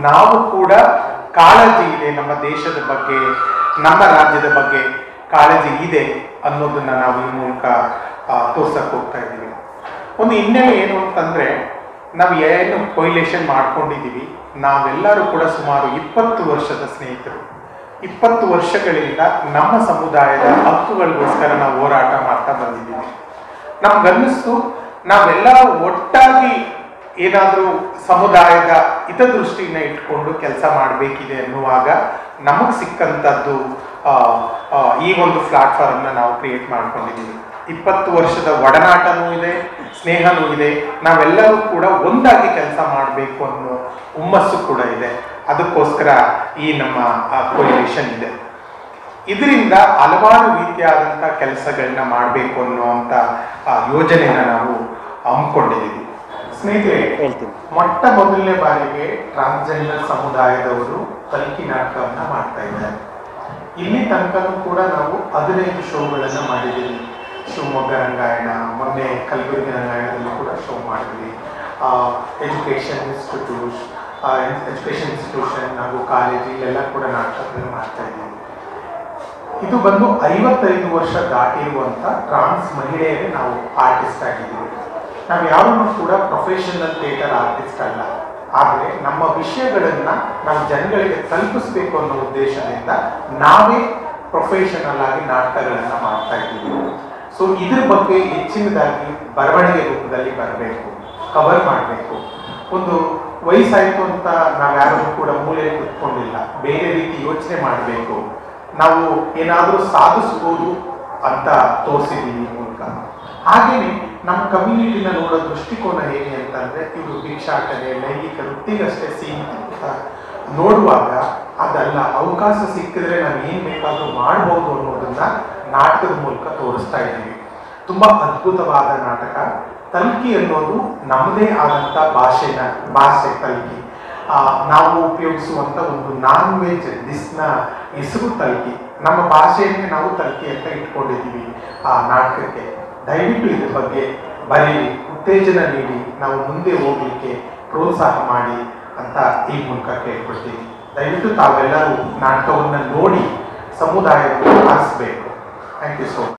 ನಾವು ಕೂಡ ಕಾಳಜಿ ಇದೆ, ನಮ್ಮ ದೇಶದ ಬಗ್ಗೆ, ನಮ್ಮ ರಾಜ್ಯದ ಬಗ್ಗೆ ಕಾಳಜಿ ಇದೆ ಅನ್ನೋದನ್ನ ನಾವು ಈ ಮೂಲಕ ತೋರ್ಸಕ್ಕೆ ಹೋಗ್ತಾ ಇದ್ದೀವಿ. ಒಂದು ಹಿನ್ನೆಲೆ ಏನು ಅಂತಂದ್ರೆ, ನಾವು ಏನು ಕೊಯ್ಲೇಷನ್ ಮಾಡ್ಕೊಂಡಿದ್ದೀವಿ, ನಾವೆಲ್ಲರೂ ಕೂಡ ಸುಮಾರು 20 ವರ್ಷದ ಸ್ನೇಹಿತರು. 20 ವರ್ಷಗಳಿಂದ ನಮ್ಮ ಸಮುದಾಯದ ಹಕ್ಕುಗಳಿಗೋಸ್ಕರ ನಾವು ಹೋರಾಟ ಮಾಡ್ತಾ ಬಂದಿದ್ದೀವಿ. ನಮ್ಗನ್ನಿಸ್ತು ನಾವೆಲ್ಲ ಒಟ್ಟಾಗಿ ಏನಾದರೂ ಸಮುದಾಯದ ಹಿತದೃಷ್ಟಿನ ಇಟ್ಕೊಂಡು ಕೆಲಸ ಮಾಡಬೇಕಿದೆ ಅನ್ನುವಾಗ ನಮಗೆ ಸಿಕ್ಕಂಥದ್ದು ಈ ಒಂದು ಪ್ಲಾಟ್ಫಾರ್ಮ್ನ ನಾವು ಕ್ರಿಯೇಟ್ ಮಾಡ್ಕೊಂಡಿದ್ದೀವಿ. 20 ವರ್ಷದ ಒಡನಾಟನೂ ಇದೆ, ಸ್ನೇಹನೂ ಇದೆ. ನಾವೆಲ್ಲರೂ ಕೂಡ ಒಂದಾಗಿ ಕೆಲಸ ಮಾಡಬೇಕು ಅನ್ನೋ ಹುಮ್ಮಸ್ಸು ಕೂಡ ಇದೆ. ಅದಕ್ಕೋಸ್ಕರ ಈ ನಮ್ಮ ಕೊಯ್ಲೇಷನ್ ಇದೆ. ಇದರಿಂದ ಹಲವಾರು ರೀತಿಯಾದಂಥ ಕೆಲಸಗಳನ್ನ ಮಾಡಬೇಕು ಅನ್ನುವಂಥ ಯೋಜನೆನ ನಾವು ಹಮ್ಮಿಕೊಂಡಿದ್ದೀವಿ. ಸ್ನೇಹಿತರೆ, ಮೊಟ್ಟ ಮೊದಲನೇ ಬಾರಿಗೆ ಟ್ರಾನ್ಸ್ಜೆಂಡರ್ ಸಮುದಾಯದವರು ಕಲ್ಕಿ ನಾಟಕವನ್ನ ಮಾಡ್ತಾ ಇದ್ದಾರೆ. ಇಲ್ಲಿ ತನಕನೂ ಕೂಡ ನಾವು 15 ಶೋಗಳನ್ನು ಮಾಡಿದ್ದೀವಿ. ಶಿವಮೊಗ್ಗ ರಂಗಾಯಣ, ಮೊನ್ನೆ ಕಲಬುರಗಿ ರಂಗಾಯಣದಲ್ಲಿ ಕೂಡ ಶೋ ಮಾಡಿದ್ವಿ. ಎಜುಕೇಷನ್ ಇನ್ಸ್ಟಿಟ್ಯೂಷನ್ ಹಾಗೂ ಕಾಲೇಜ್ ಇಲ್ಲೆಲ್ಲ ಕೂಡ ನಾಟಕಗಳನ್ನು ಮಾಡ್ತಾ ಇದ್ದೀವಿ. ಇದು ಬಂದು 55 ವರ್ಷ ದಾಟಿರುವಂಥ ಟ್ರಾನ್ಸ್ ಮಹಿಳೆಯರೇ ನಾವು ಆರ್ಟಿಸ್ಟ್ ಆಗಿದ್ದೀವಿ. ನಾವು ಯಾರನ್ನು ಕೂಡ ಪ್ರೊಫೆಷನಲ್ ಥಿಯೇಟರ್ ಆರ್ಟಿಸ್ಟ್ ಅಲ್ಲ, ಆದರೆ ನಮ್ಮ ವಿಷಯಗಳನ್ನ ನಾವು ಜನಗಳಿಗೆ ತಲುಪಿಸ್ಬೇಕು ಅನ್ನೋ ಉದ್ದೇಶದಿಂದ ನಾವೇ ಪ್ರೊಫೆಷನಲ್ ಆಗಿ ನಾಟಕಗಳನ್ನ ಮಾಡ್ತಾ ಇದ್ದೀವಿ. ಸೊ ಇದ್ರ ಬಗ್ಗೆ ಹೆಚ್ಚಿನದಾಗಿ ಬರವಣಿಗೆ ರೂಪದಲ್ಲಿ ಬರಬೇಕು, ಕವರ್ ಮಾಡಬೇಕು. ಒಂದು ವಯಸ್ಸಾಯಿತು ಅಂತ ನಾವ್ಯಾರೂ ಕೂಡ ಮೂಲೆಯಲ್ಲಿ ಕುತ್ಕೊಂಡಿಲ್ಲ, ಬೇರೆ ರೀತಿ ಯೋಚನೆ ಮಾಡಬೇಕು, ನಾವು ಏನಾದರೂ ಸಾಧಿಸ್ಬೋದು ಅಂತ ತೋರಿಸಿದ್ದೀವಿ ಮೂಲಕ. ಹಾಗೆಯೇ ನಮ್ಮ ಕಮ್ಯುನಿಟಿನ ನೋಡೋ ದೃಷ್ಟಿಕೋನ ಹೇಗೆ ಅಂತಂದರೆ, ಇವರು ಭಿಕ್ಷಾಟನೆ, ಲೈಂಗಿಕ ವೃತ್ತಿಗಷ್ಟೇ ಸೀಮಿತ ನೋಡುವಾಗ ಅದಲ್ಲ, ಅವಕಾಶ ಸಿಕ್ಕಿದ್ರೆ ನಾವು ಏನು ಬೇಕಾದರೂ ಮಾಡ್ಬೋದು ಅನ್ನೋದನ್ನ ನಾಟಕದ ಮೂಲಕ ತೋರಿಸ್ತಾ ಇದ್ದೀವಿ. ತುಂಬ ಅದ್ಭುತವಾದ ನಾಟಕ. ಕಲ್ಕಿ ಅನ್ನೋದು ನಮ್ಮದೇ ಆದಂಥ ಭಾಷೆ ಕಲ್ಕಿ. ನಾವು ಉಪಯೋಗಿಸುವಂಥ ಒಂದು ನಾನ್ ವೆಜ್ ಡಿಸ್ನ ಹೆಸರು ಕಲ್ಕಿ. ನಮ್ಮ ಭಾಷೆಯನ್ನೇ ನಾವು ಕಲ್ಕಿ ಅಂತ ಇಟ್ಕೊಂಡಿದ್ದೀವಿ ಆ ನಾಟಕಕ್ಕೆ. ದಯವಿಟ್ಟು ಇದ್ರ ಬಗ್ಗೆ ಬರೀರಿ, ಉತ್ತೇಜನ ನೀಡಿ, ನಾವು ಮುಂದೆ ಹೋಗ್ಲಿಕ್ಕೆ ಪ್ರೋತ್ಸಾಹ ಮಾಡಿ ಅಂತ ಈ ಮೂಲಕ ಕೇಳ್ಕೊಳ್ತೀವಿ. ದಯವಿಟ್ಟು ತಾವೆಲ್ಲರೂ ನಾಟಕವನ್ನು ನೋಡಿ ಸಮುದಾಯವನ್ನು ಆರಿಸಬೇಕು. Thank you so much.